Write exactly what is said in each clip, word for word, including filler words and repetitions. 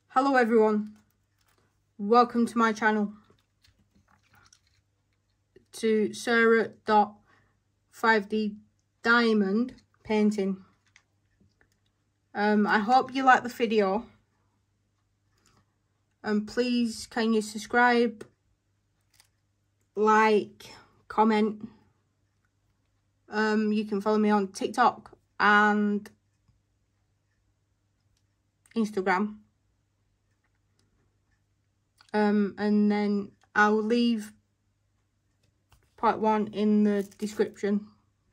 Hello everyone, welcome to my channel, to Sarah dot five D Diamond Painting. Um, I hope you like the video, and please can you subscribe, like, comment. Um, you can follow me on TikTok and Instagram. Um, and then I'll leave part one in the description.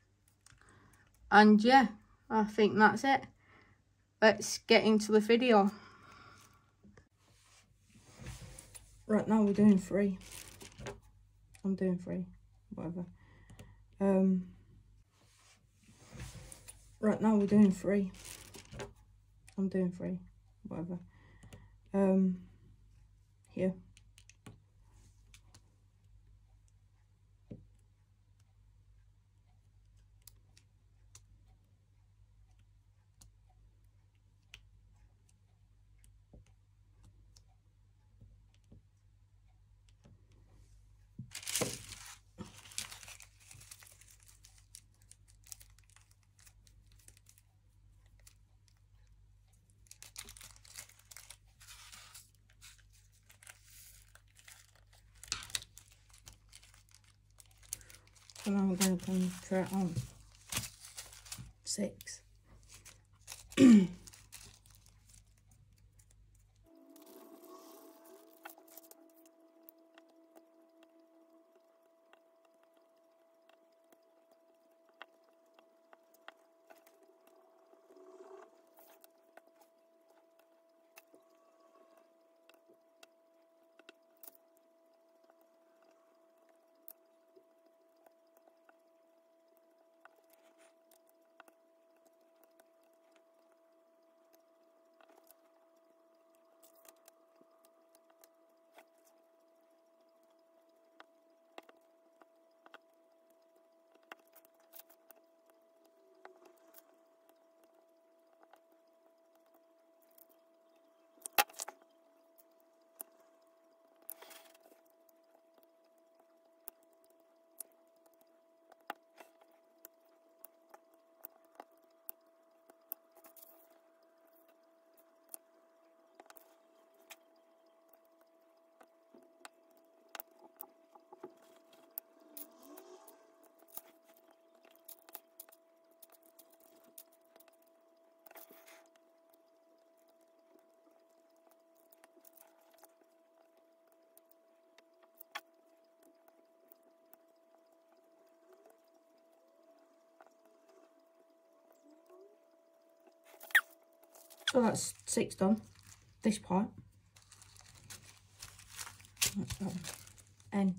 And yeah, I think that's it. Let's get into the video. Right now we're doing three. I'm doing three, whatever. Um, right now we're doing three. I'm doing three, whatever. Um, here. So now we're going to come try it on. Six. So that's six done, this part. That's that one. N.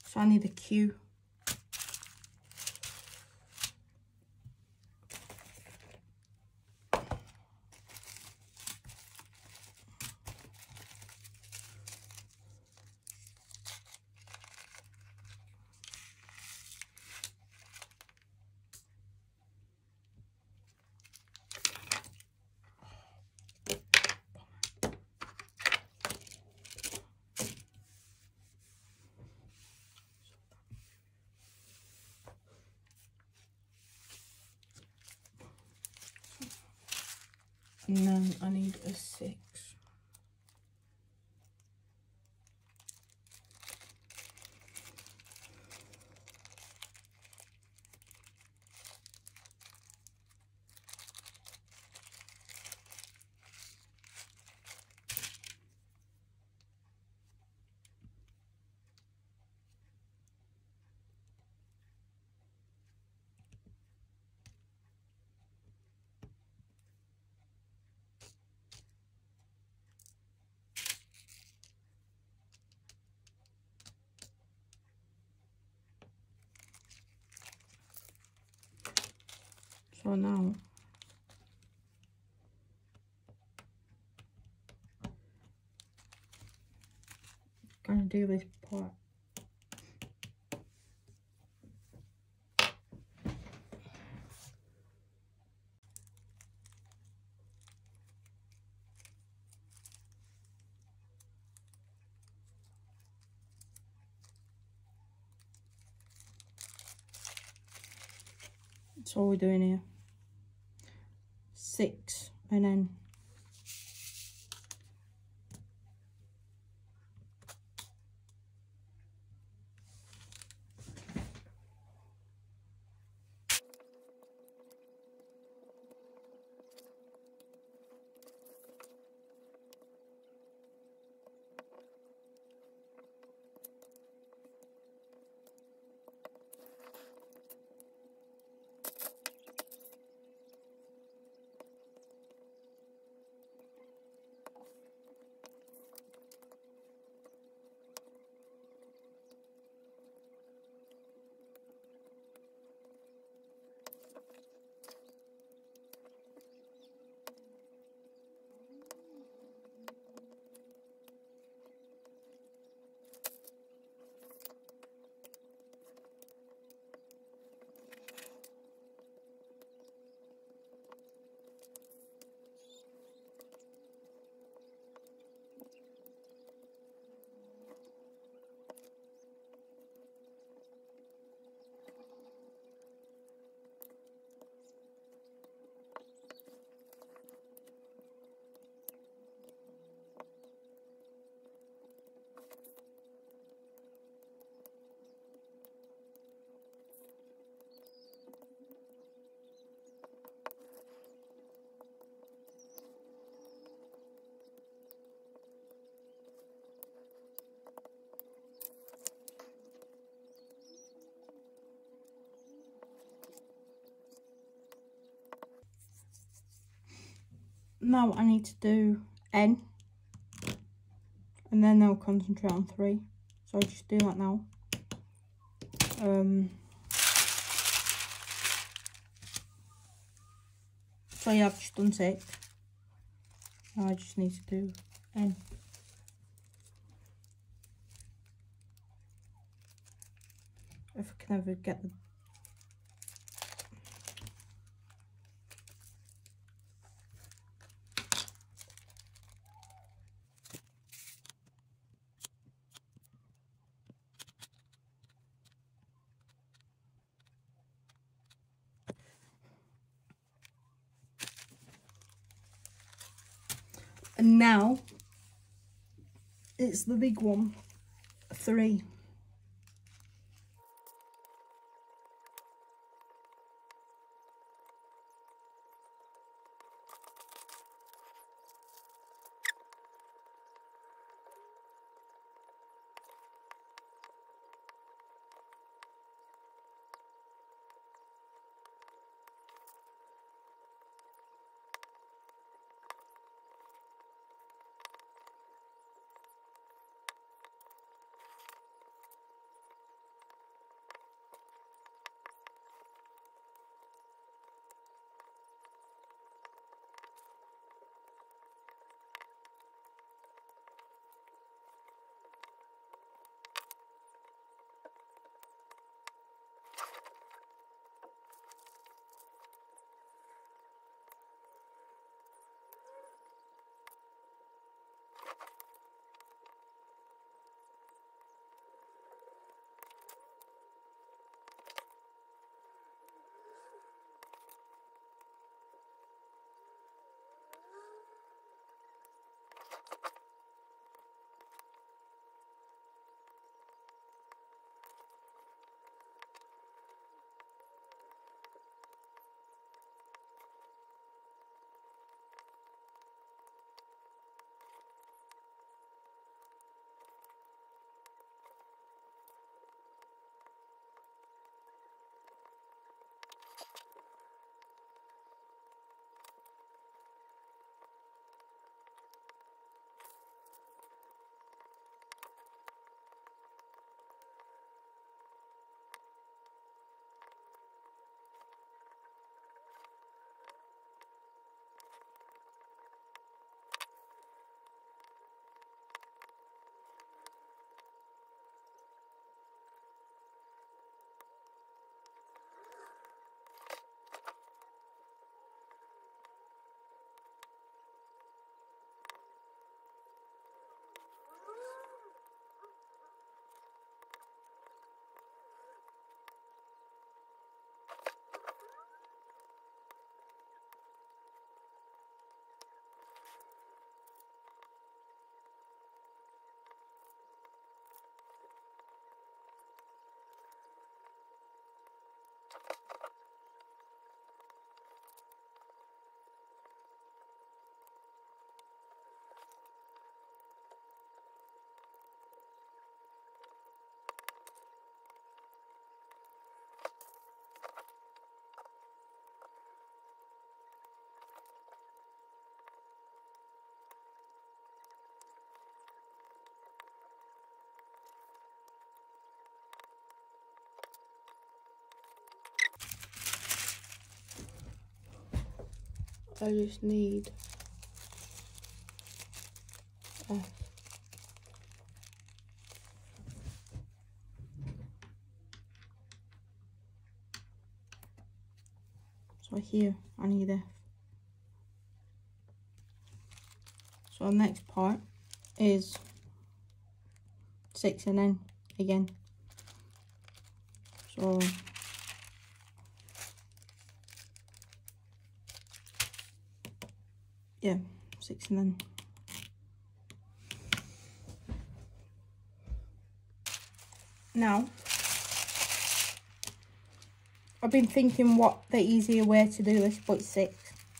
So I need a Q. And then I need a six. So now I'm gonna do this part. That's all we're doing here. Six, and then now I need to do N, and then I'll concentrate on three. So I'll just do that now. Um, so yeah, I've just done six. Now I just need to do N. If I can ever get the And now it's the big one, three. I just need F. So here I need F. So the next part is six and N again. So yeah, six and N. Now, I've been thinking what the easier way to do this, but it's six.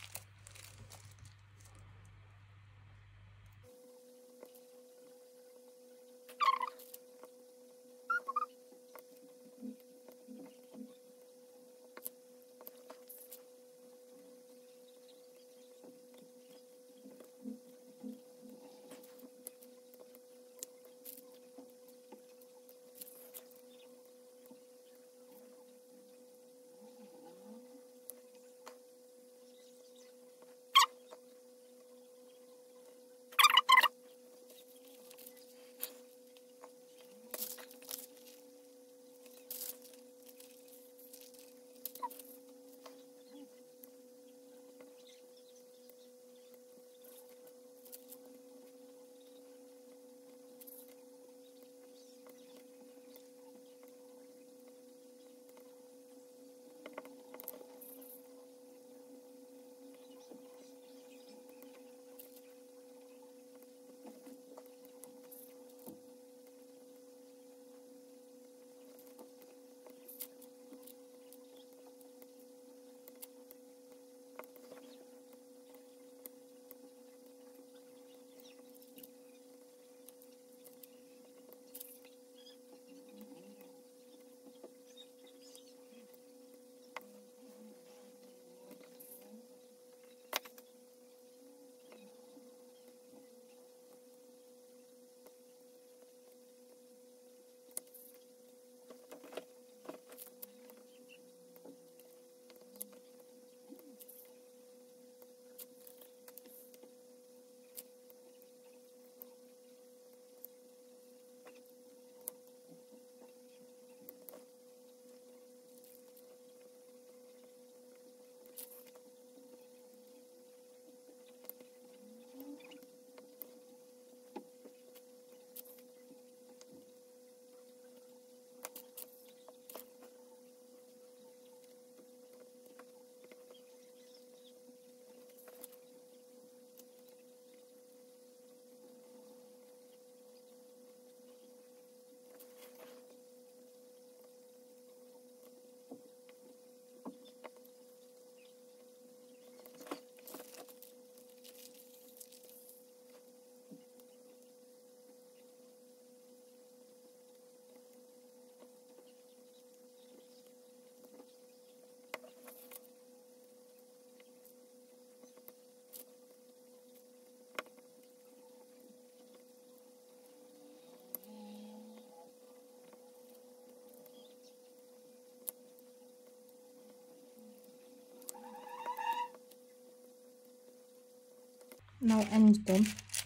Now N's done,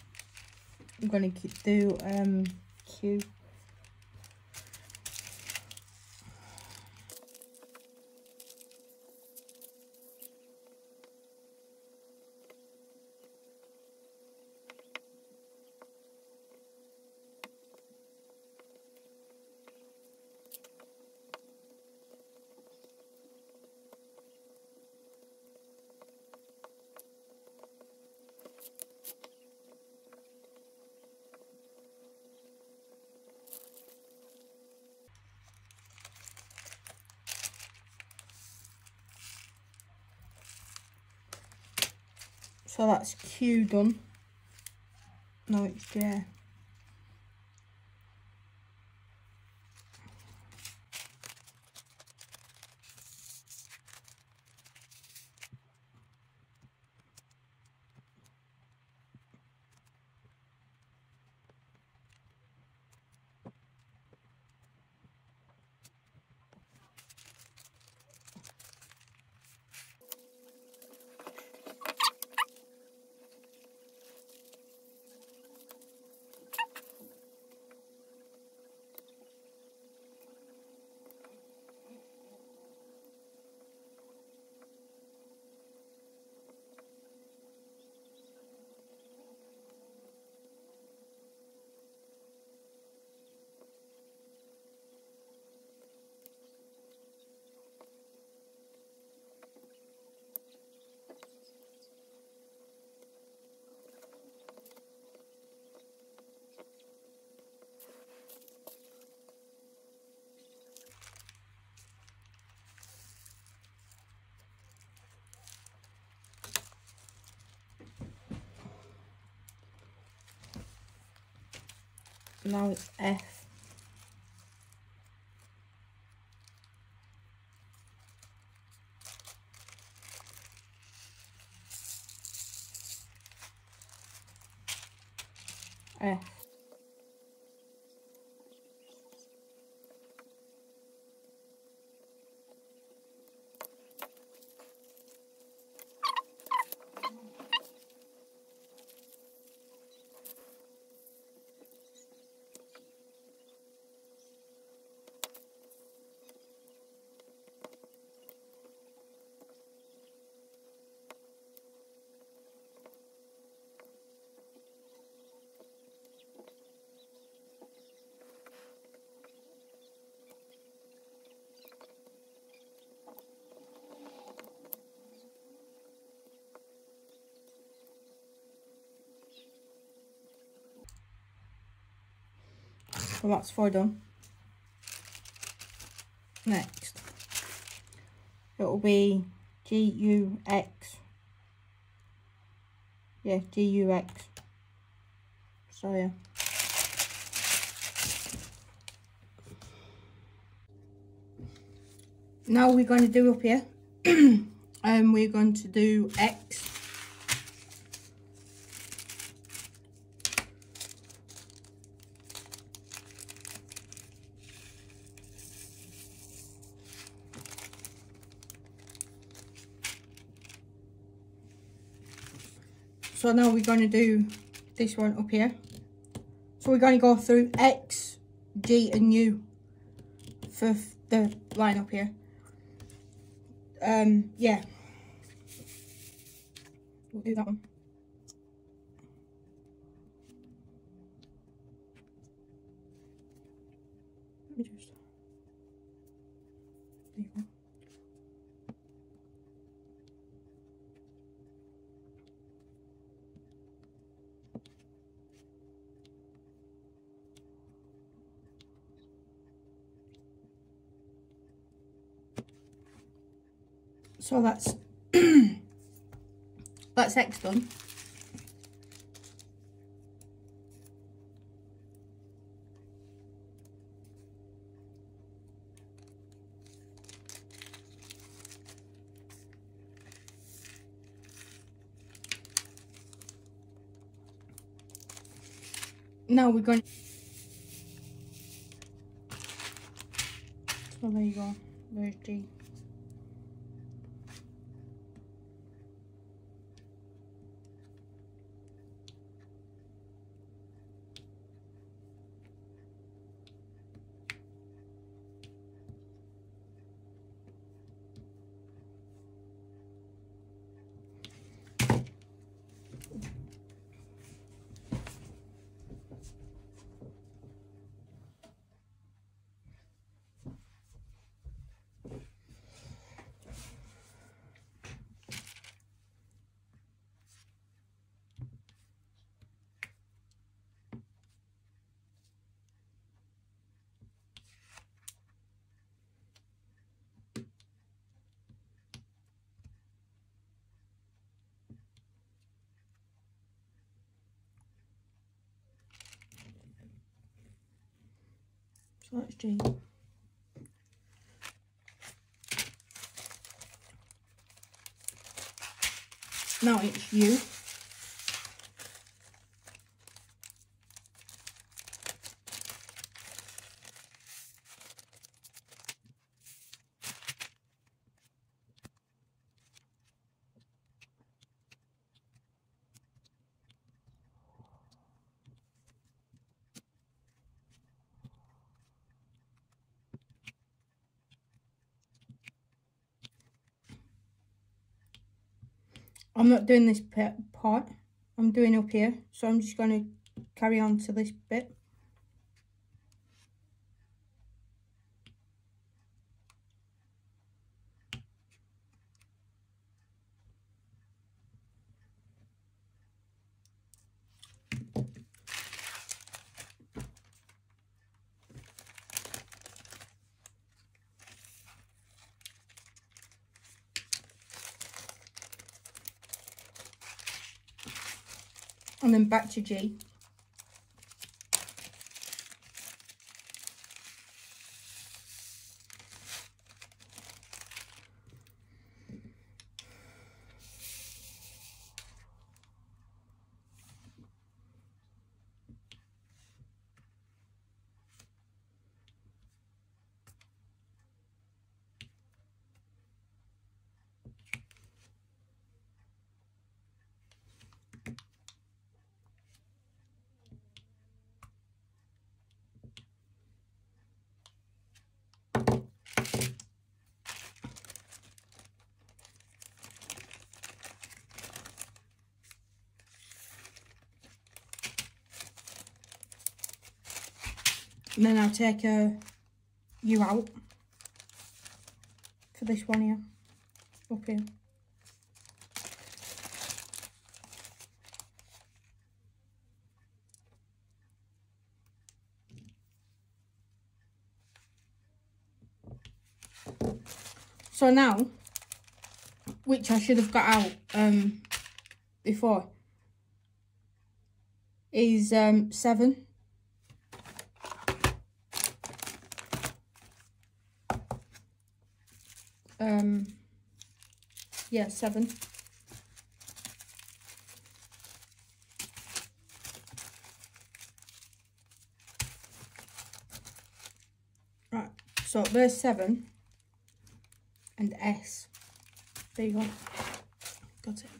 I'm going to do um, Q. So that's Q done. No, it's J. Now it's F. F. Well, that's four done. Next, it'll be G U X. Yeah, G U X. So yeah. Now we're going to do up here, and um, we're going to do X. So now we're going to do this one up here. So we're going to go through X, G and U for the line up here. Um, yeah. We'll do that one. Let me just... There you go. So that's that's X done. Now we're going. So there you go. There's G. So that's G. Now it's U. I'm not doing this part, I'm doing up here, so I'm just going to carry on to this bit. And then back to G. And then I'll take a U out for this one here, up here. So now, which I should have got out um, before, is um, seven. Um, yeah, seven. Right, so there's seven and S. There you go. Got it.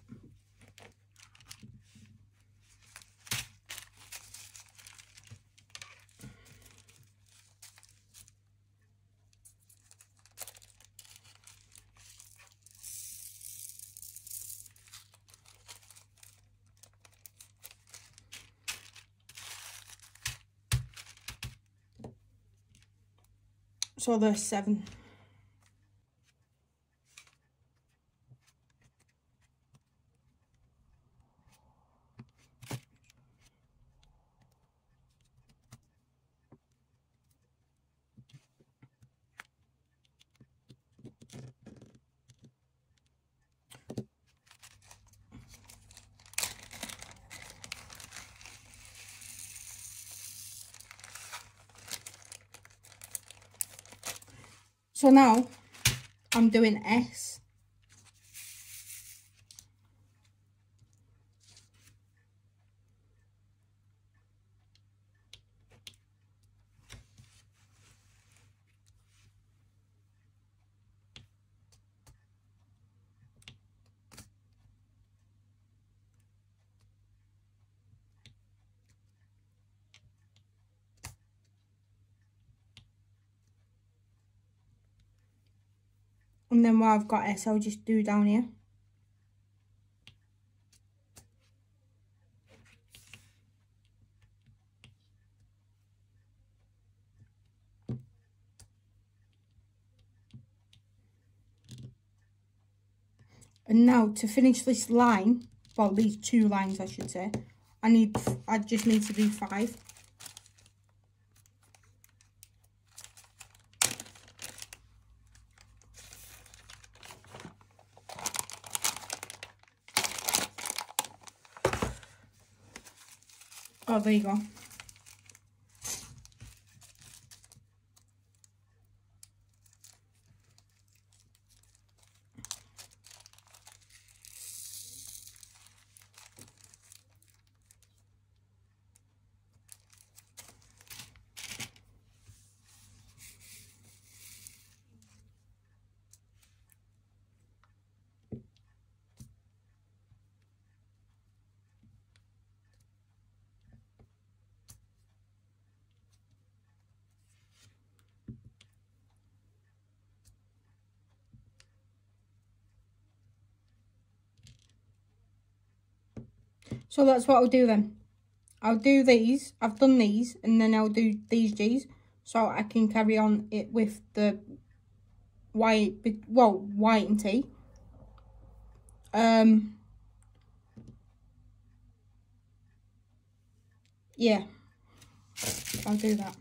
So there's seven. So now I'm doing S. And then where I've got S, I'll just do down here. And now to finish this line, well, these two lines I should say, I need, I just need to do five. Oh, there you go. So that's what I'll do then. I'll do these, I've done these, and then I'll do these G's, so I can carry on it with the white, well, white and T. Um, yeah, I'll do that.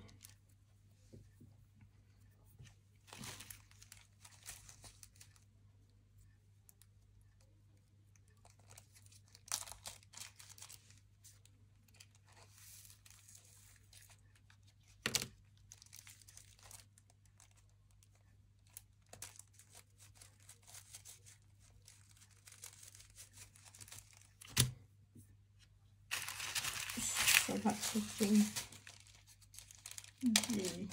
So that's the G. G.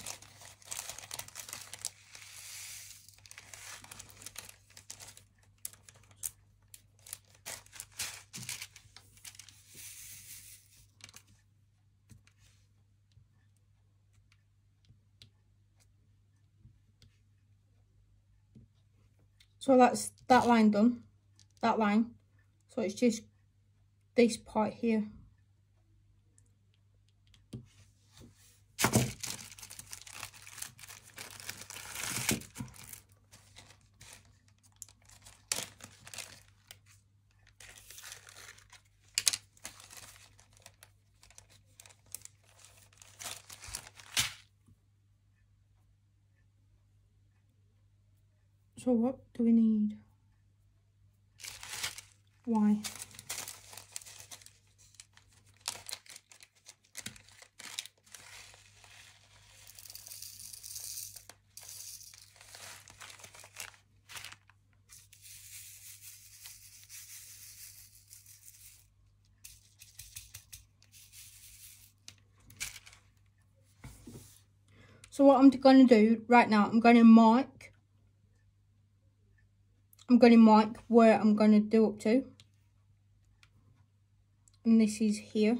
So that's that line done, that line. So it's just this part here. So what do we need? Why? So what I'm going to do right now, I'm going to mark, I'm going to mark where I'm going to do up to. And this is here.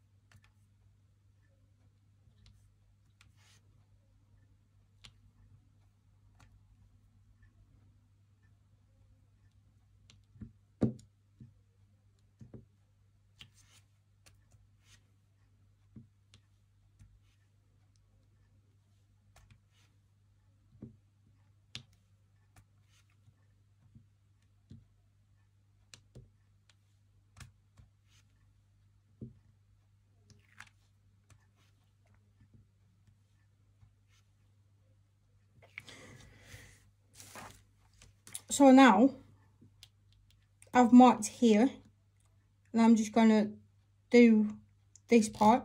So now I've marked here, and I'm just going to do this part.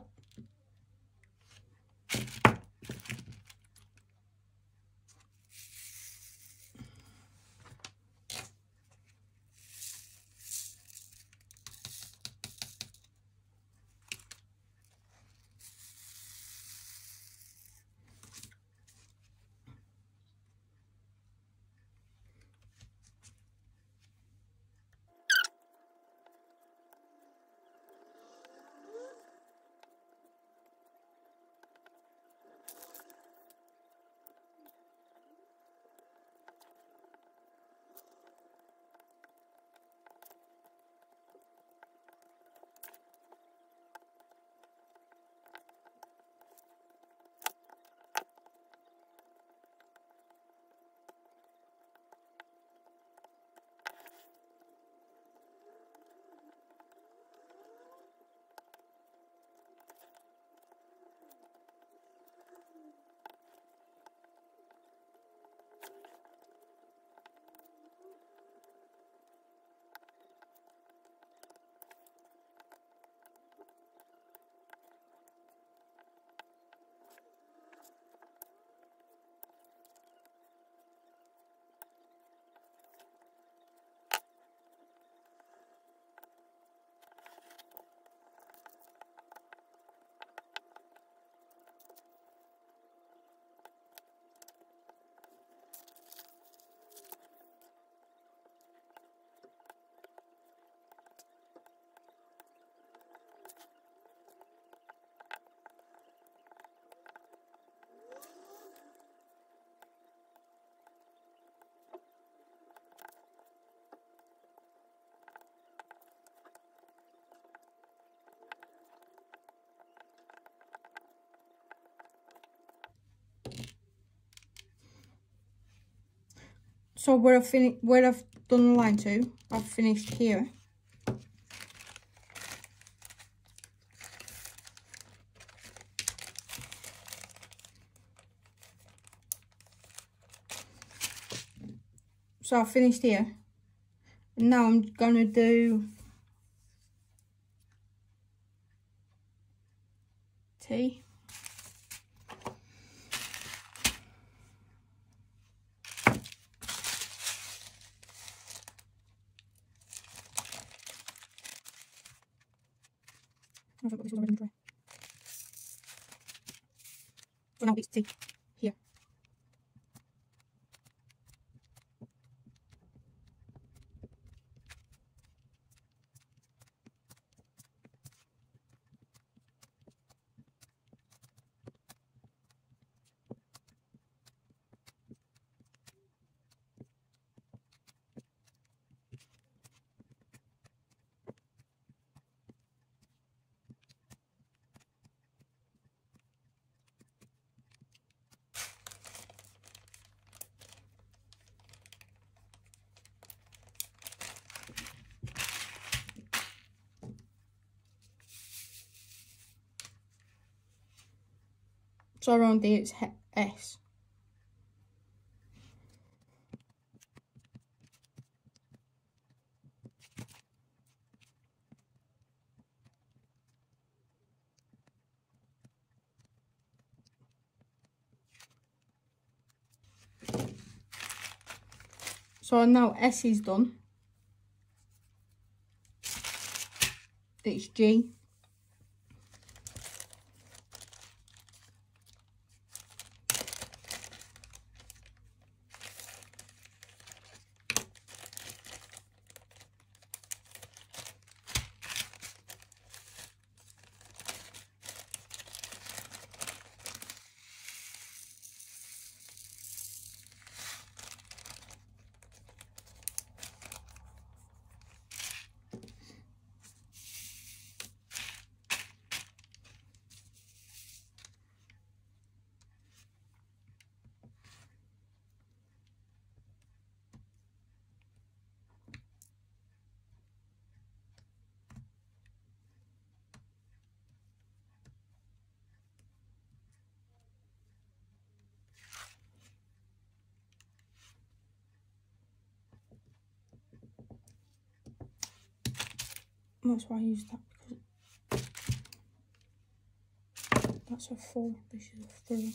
So where I've finished, where I've done the line to, I've finished here. So I've finished here. And now I'm gonna do T. I forgot this was already dry. So now it's T here. So around there it's S. So now S is done. It's G. That's why I use that, because that's a four, this is a three.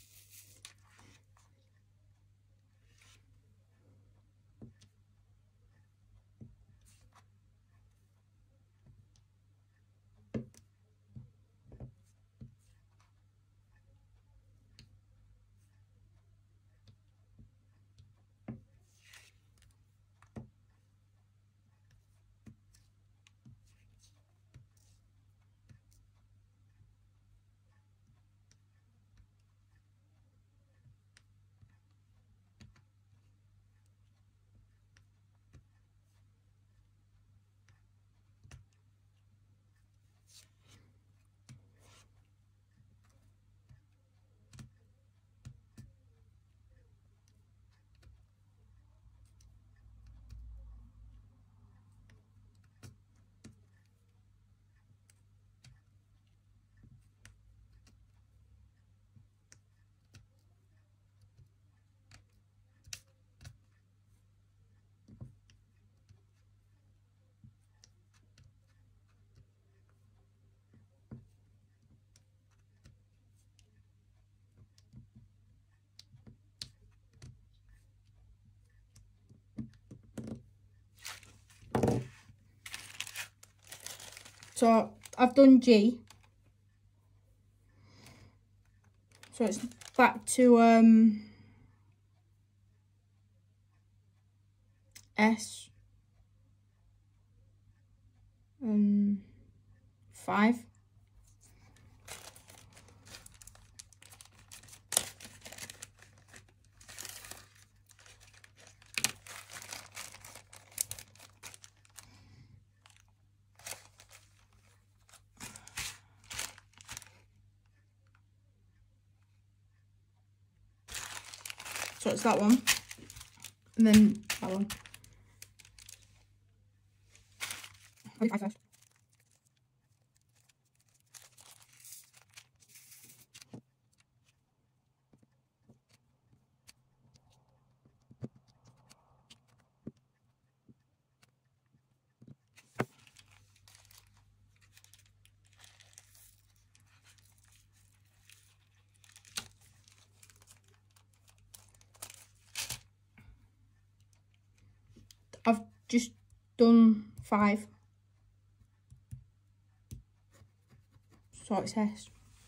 So I've done G. So it's back to um, S. Um, five. So it's that one, and then that one. I'll do five first. I've just done five. So it's S.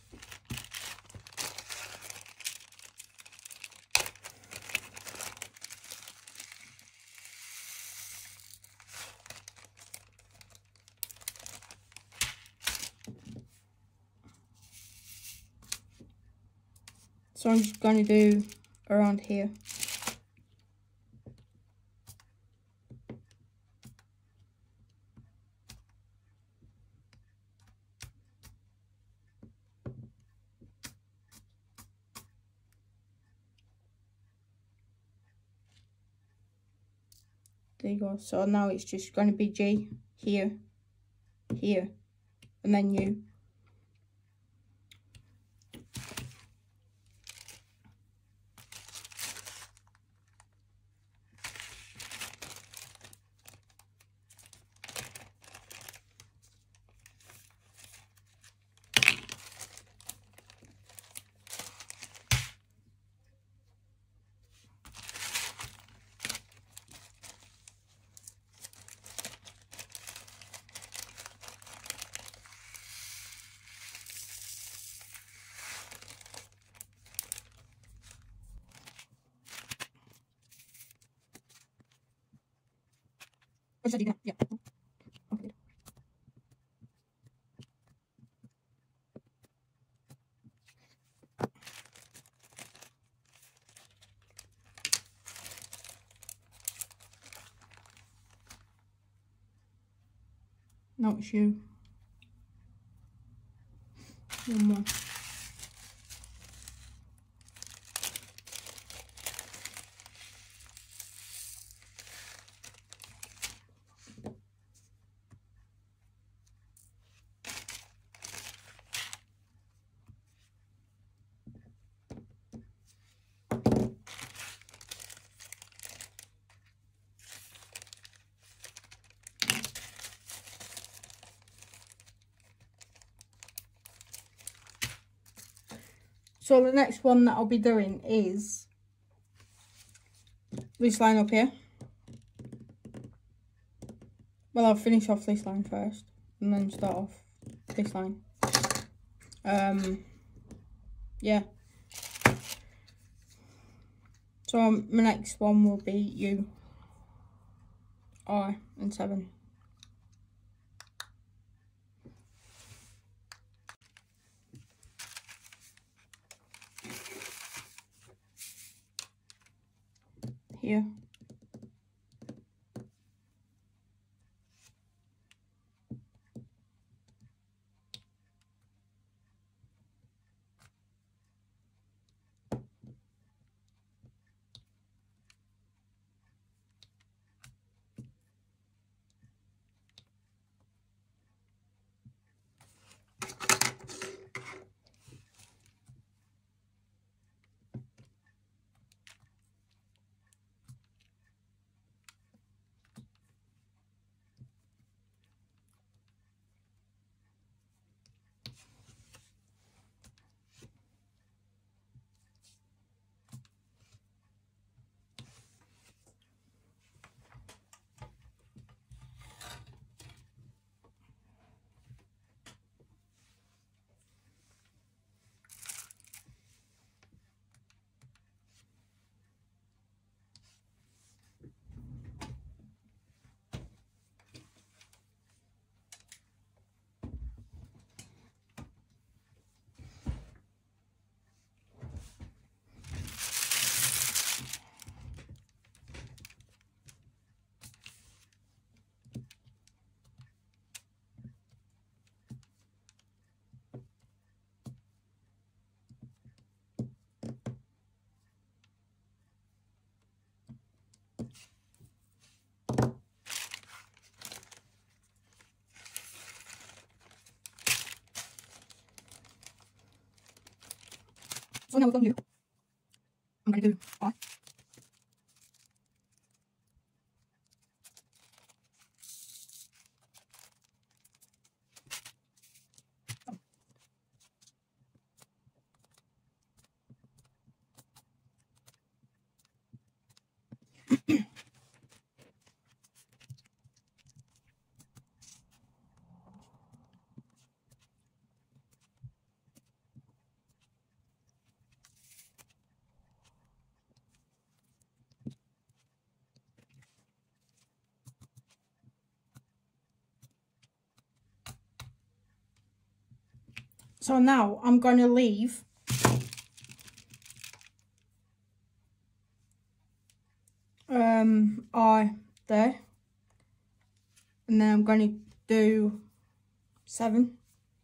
So I'm just going to do around here. There you go. So now it's just going to be G here, here, and then U. What did I do now? Yeah. Okay. No, it's you. One more. So the next one that I'll be doing is this line up here. Well, I'll finish off this line first and then start off this line. Um, yeah. So um, my next one will be U, I, and seven. Here. So now we've done U. I'm going to do I. So now I'm going to leave um, I there, and then I'm going to do seven.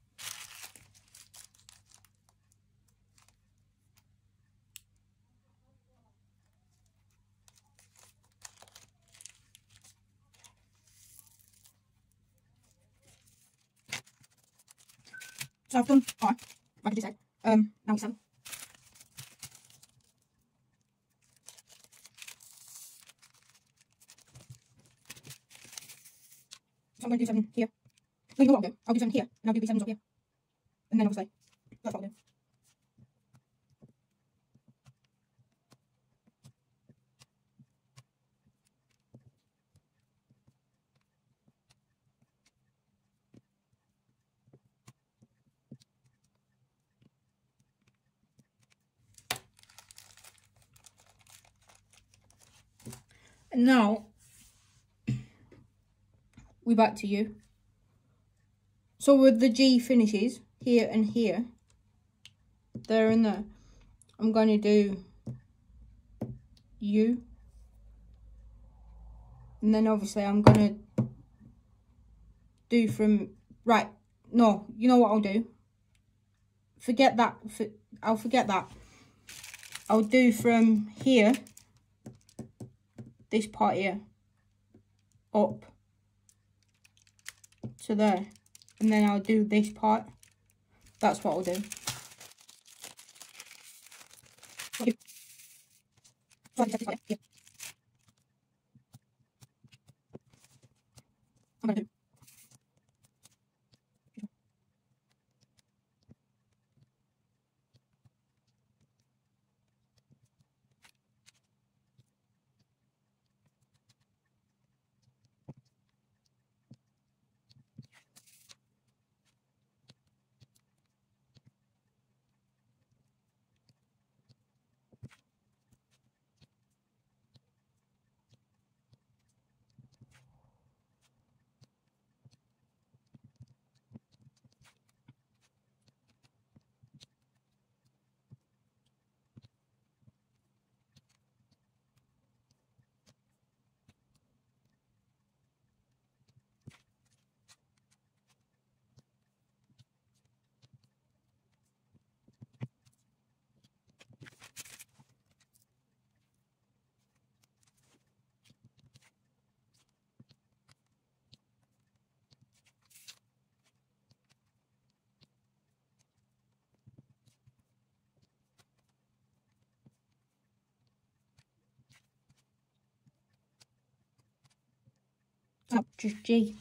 So I've done I, like I just said. Um, now it's seven. So I'm going to do seven here. No, you know what I'll do? I'll do seven here, and I'll do these sevens up here. And then obviously, that's what I'll do. And now, we back to U. So with the G finishes here and here, there and there, I'm going to do U. And then obviously I'm going to do from, right, no, you know what I'll do? Forget that, for, I'll forget that. I'll do from here, this part here, up to there. And then I'll do this part. That's what I'll do. I'm gonna do. Oh, just G.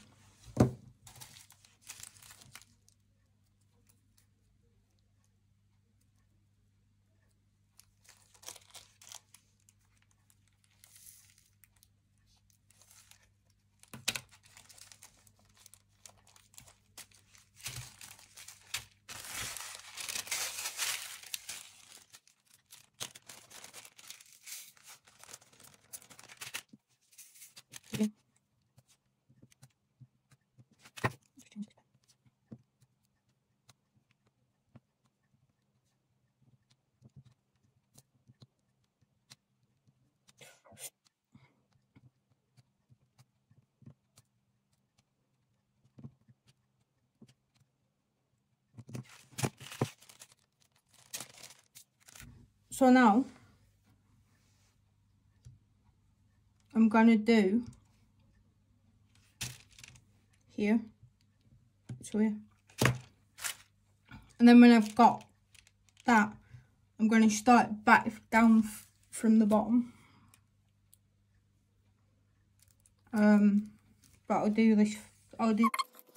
Okay. So now I'm gonna do here, so here, and then when I've got that, I'm going to start back down f from the bottom. Um, but I'll do this. I'll do.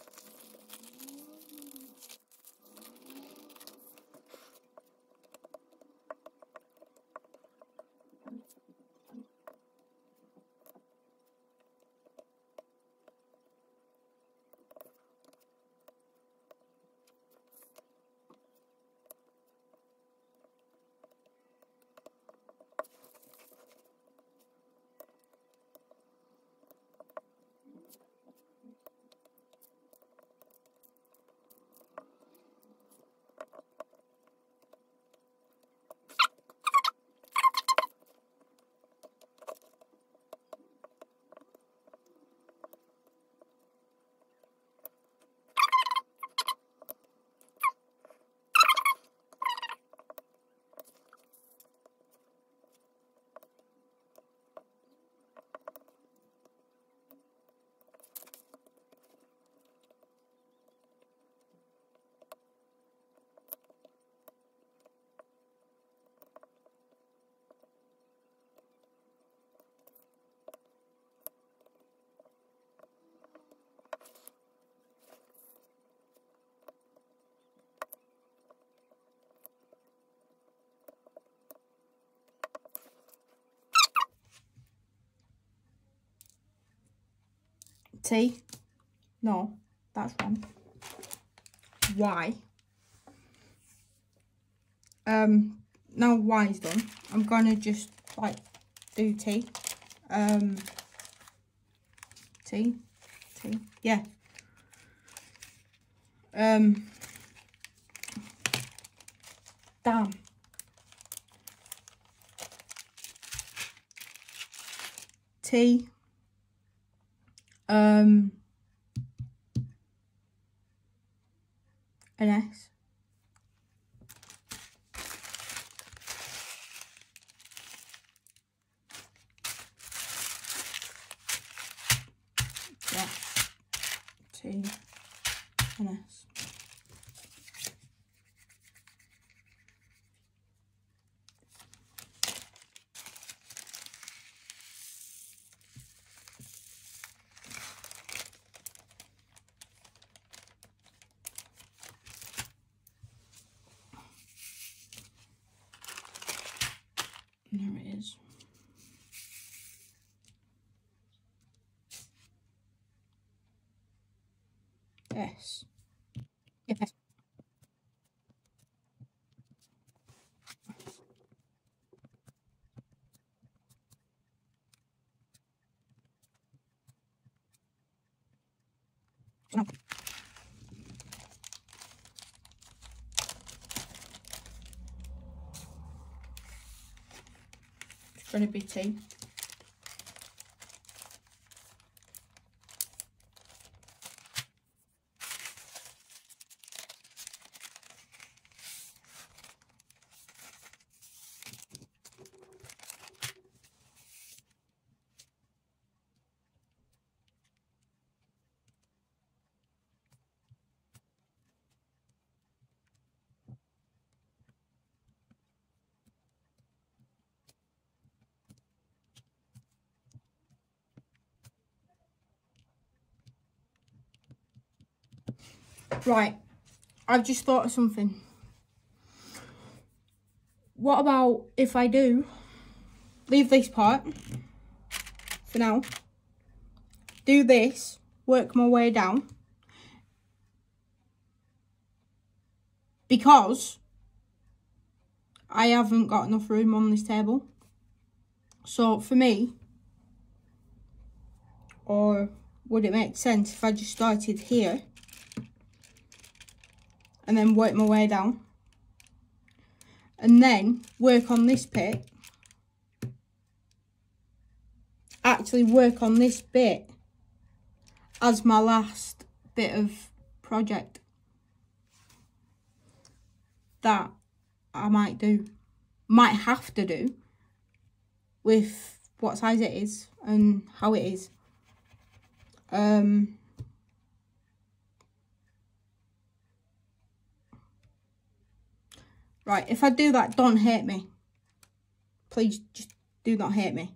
T. No, that's wrong. Y. Um, now Y is done, I'm gonna just like do T. Um, T, T. Yeah. Um. Damn. T. Um. An S. Yeah. T. An S. There it is. S. Yep, S. No. It's going to be T. Right, I've just thought of something. What about if I do leave this part for now, do this, work my way down, because I haven't got enough room on this table. So for me, or would it make sense if I just started here and then work my way down and then work on this bit, actually work on this bit as my last bit of project that I might do, might have to do with what size it is and how it is. Um, right, if I do that, don't hate me. Please just do not hate me.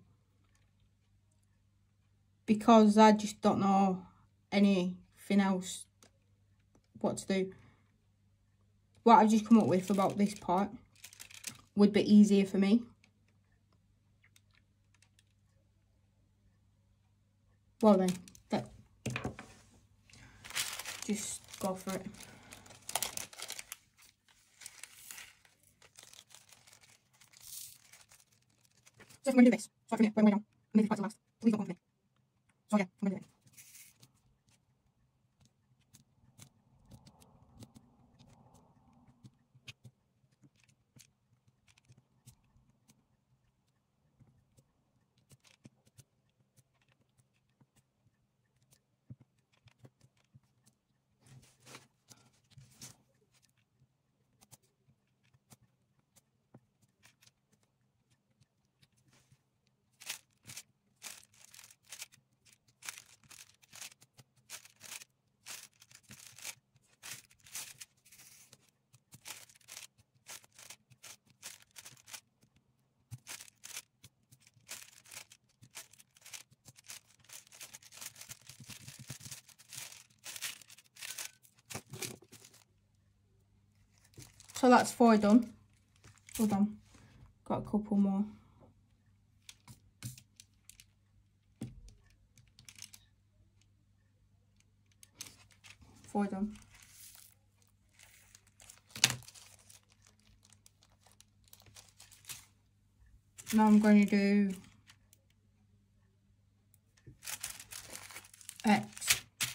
Because I just don't know anything else what to do. What I've just come up with about this part would be easier for me. Well then, that, just go for it. So if I'm going to do this, so I can work my way down, and leave the part to last, please don't come for me. So yeah, I'm going to do it. So that's four done. Hold on, got a couple more. Four done. Now I'm going to do X.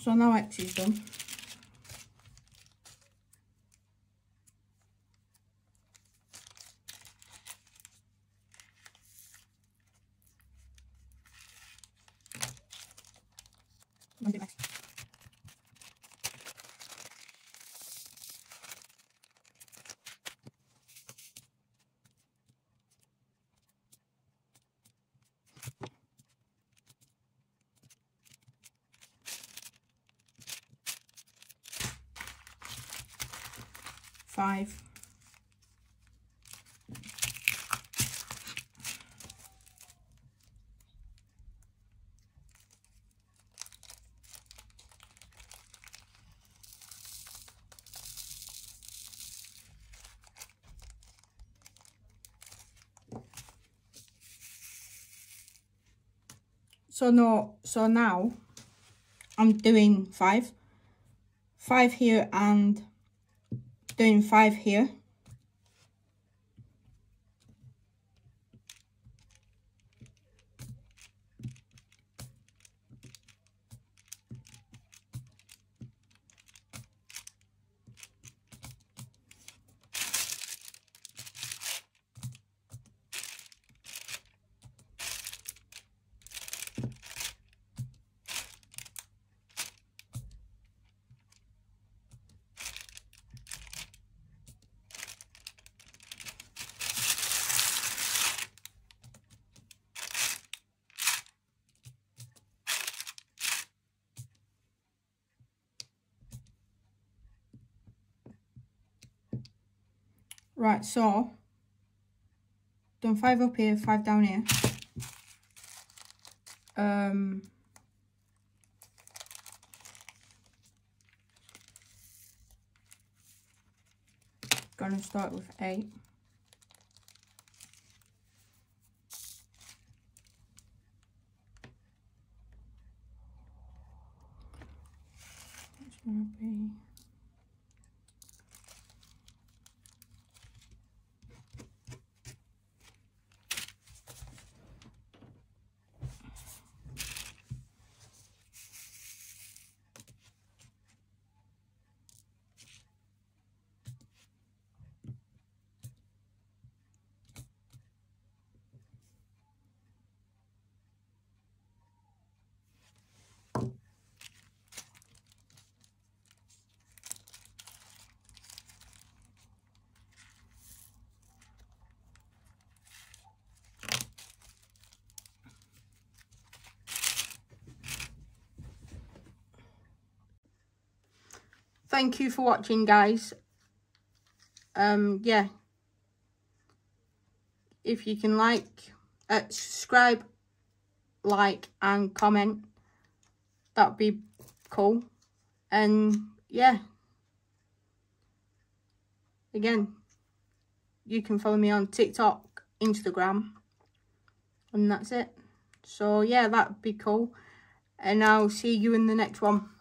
So now X is done. I'm doing X. Five. So no, so now I'm doing five, five here and doing five here. Right, so done five up here, five down here. Um, gonna start with eight. It's gonna be Thank you for watching, guys. Um, yeah. If you can like, uh, subscribe, like, and comment, that'd be cool. And yeah, again, you can follow me on TikTok, Instagram, and that's it. So yeah, that'd be cool. And I'll see you in the next one.